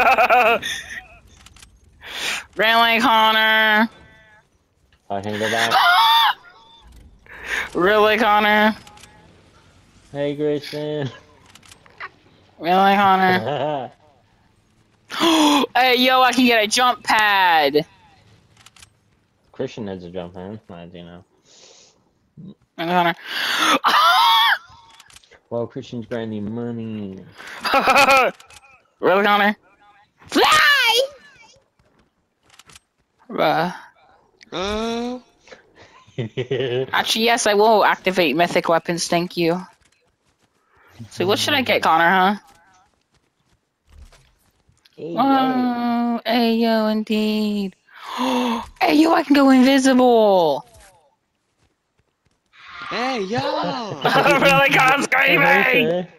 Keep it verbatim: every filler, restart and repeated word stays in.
Really, Connor? I can go back. Really, Connor? Hey, Grayson. Really, Connor? Hey, yo, I can get a jump pad. Christian needs a jump in, as you know. Really, Connor? Well, Christian's grinding money. Really, Connor? Fly! Bruh. Uh, Actually, yes, I will activate mythic weapons, thank you. So what should I get, Connor, huh? Hey, Oh, Ayo, indeed. Ayo, I can go invisible! hey, yo! Really, Connor's screaming!